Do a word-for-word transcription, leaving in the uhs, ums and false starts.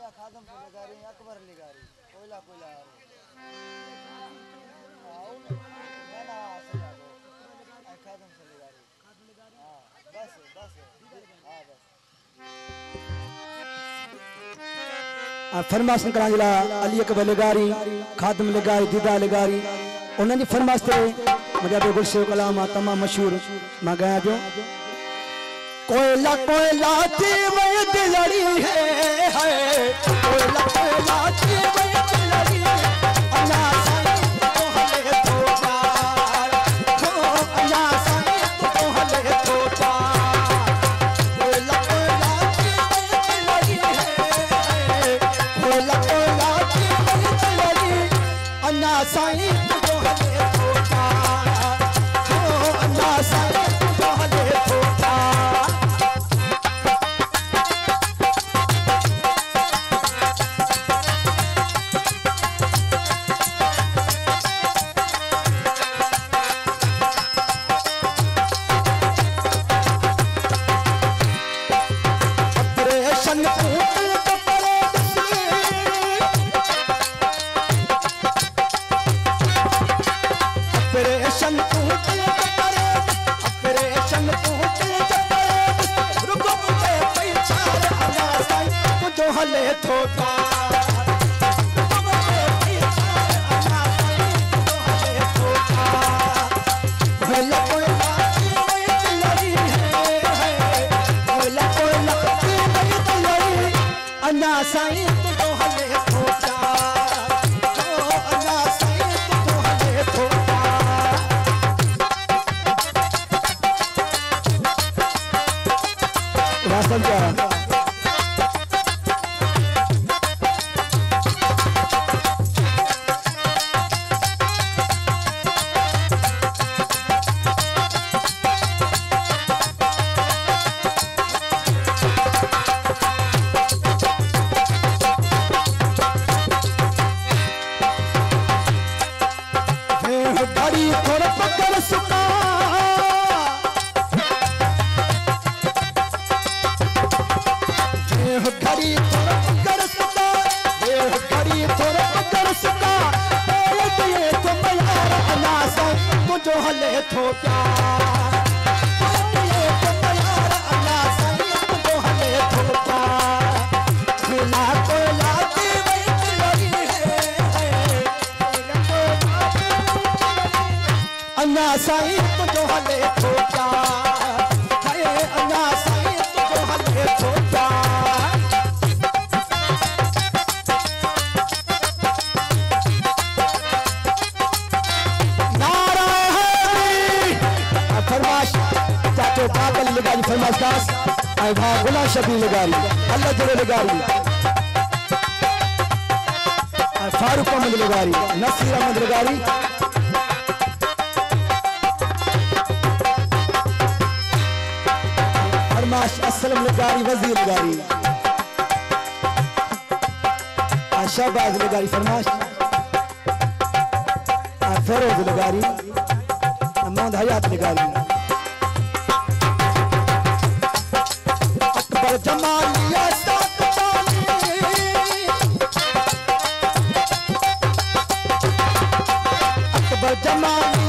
या खादम से लगारी अकबर लगारी कोयला कोयला आओ ना ना से जाओ आई खादम से लगारी हां बस बस हां बस आ फरमाश करांजला अली अकबर लगारी खादम लगारी दीदा लगारी उन्हें जी फरमाश ते मुझे बे गुलशेव कलाम तमाम मशहूर मैं गाया जो कोयला कोयला थी वही दिलड़ी है है कोयला कोयला थी वही दिलड़ी है अन्ना साईं तो हले तो पार हो अन्ना साईं तो हले तो पार कोयला कोयला थी वही दिलड़ी है कोयला कोयला थी वही दिलड़ी अन्ना साईं तो हले तो पार हो अन्ना साईं तो हले तो पार शबी लगारी अल्लाह जरे लगारी फारूक अहमद लगारी नसीर अहमद लगारी फरमाश असलम लगारी वजीर लगारी शहबाज लगारी फरमाश फेरोज लगारी मोहम्मद हयात लगारी जमालिया अकबर जमालिया